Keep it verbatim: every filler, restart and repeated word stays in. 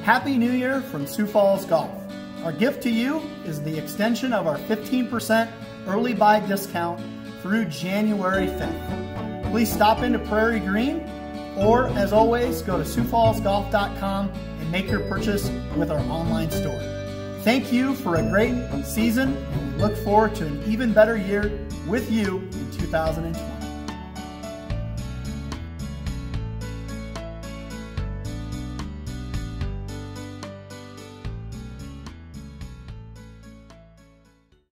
Happy New Year from Sioux Falls Golf. Our gift to you is the extension of our fifteen percent early buy discount through January fifth. Please stop into Prairie Green, or as always, go to sioux falls golf dot com and make your purchase with our online store. Thank you for a great season, and we look forward to an even better year with you in two thousand twenty.